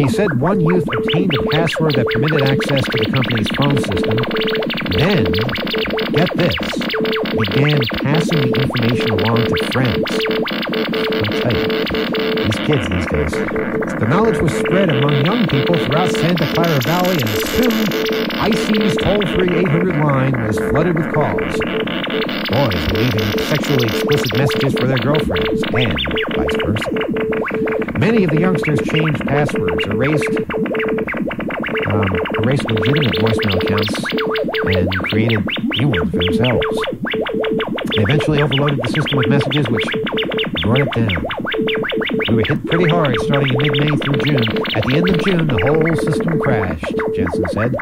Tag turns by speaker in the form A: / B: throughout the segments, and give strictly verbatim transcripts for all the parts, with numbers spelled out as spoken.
A: He said one youth obtained a password that permitted access to the company's phone system, then, get this, began passing the information along to friends. I'll tell you, these kids these days. The knowledge was spread among young people throughout Santa Clara Valley, and soon, I C's toll-free eight hundred line was flooded with calls. Boys were leaving sexually explicit messages for their girlfriends, and vice versa. Many of the youngsters changed passwords, erased, um, erased legitimate voicemail accounts, and created new ones for themselves. They eventually overloaded the system with messages which brought it down. We were hit pretty hard starting in mid-May through June. At the end of June, the whole system crashed, Jensen said.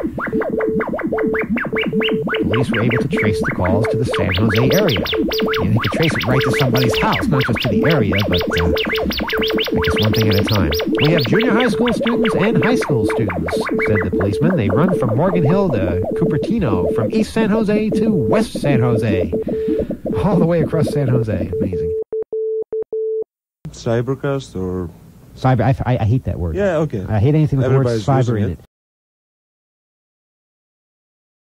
A: Police were able to trace the calls to the San Jose area. You know, they could trace it right to somebody's house, not just to the area, but uh, I guess one thing at a time. We have junior high school students and high school students, said the policeman. They run from Morgan Hill to Cupertino, from East San Jose to West San Jose, all the way across San Jose. Amazing.
B: Cybercast or...
A: Cyber, I, I, I hate that word.
B: Yeah, okay.
A: I hate anything with the word cyber in it.